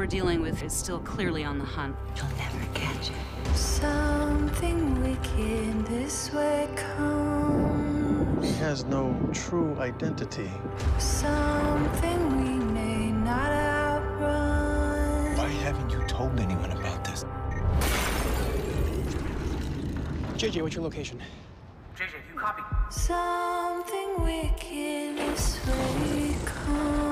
we're dealing with is still clearly on the hunt. You'll never catch it. Something wicked this way comes. He has no true identity. Something we may not outrun. Why haven't you told anyone about this? JJ, what's your location? JJ, you copy? Something wicked this way comes.